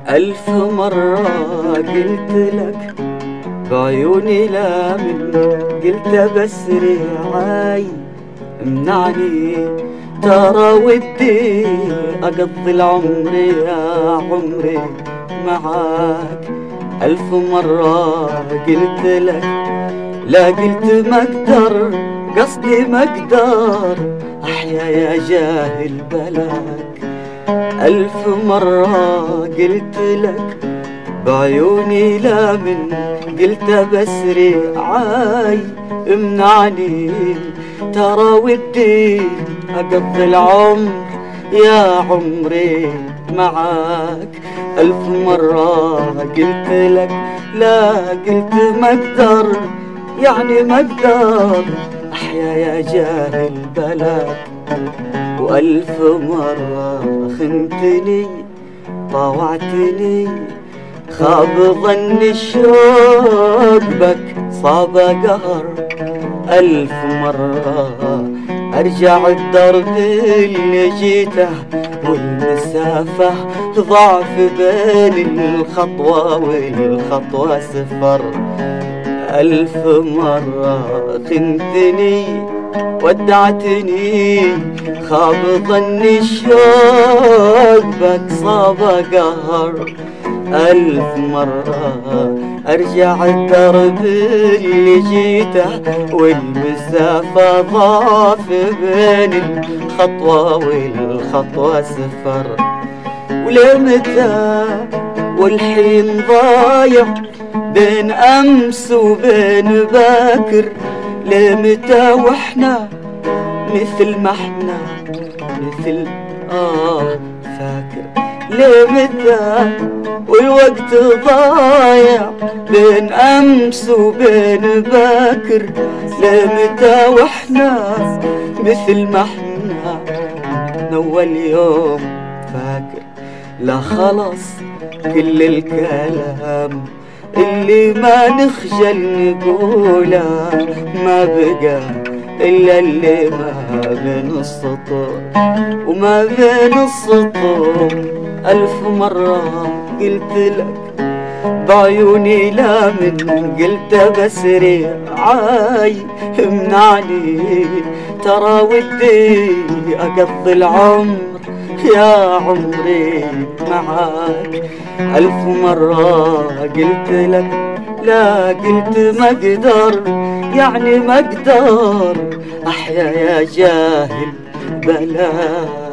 ألف مرة قلت لك بعيوني لا من قلت بس رعاي امنعني، ترى ودي أقضي العمر يا عمري معاك. ألف مرة قلت لك لا قلت ما اقدر، قصدي ما اقدر أحيا يا جاهل بلاك. ألف مرة قلت لك بعيوني لا من قلت بس رعاي امنعني، ترى ودي أقضي العمر يا عمري معاك. ألف مرة قلت لك لا قلت ما اقدر، يعني ما اقدر أحيا يا جاهل بلاك. وألف مرة خنتني طاوعتني، خاب ظن الشوق بك صاب قهر. ألف مرة أرجع الدرب اللي جيته، والمسافة ضعف بين الخطوة والخطوة سفر. ألف مرة خنتني ودعتني، خاب ظن الشوق بك صاب قهر. ألف مرة أرجع الدرب اللي جيته، والمسافة ضعف بين الخطوة والخطوة سفر. ولمتى والحين ضايع بين أمس وبين باكر؟ لمتى واحنا مثل ما احنا مثل فاكر؟ لمتى والوقت ضايع بين أمس وبين باكر؟ لمتى واحنا مثل ما احنا من أول يوم فاكر؟ لا خلص كل الكلام اللي ما نخجل نقوله، ما بقى إلا اللي ما بين السطور وما بين السطور. ألف مرة قلت لك بعيوني لا من قلت بس رعاي امنعني، ترى ودي أقضي العمر يا عمري معاك. ألف مرة قلت لك لا قلت ما اقدر، يعني ما اقدر أحيا يا جاهل بلاك.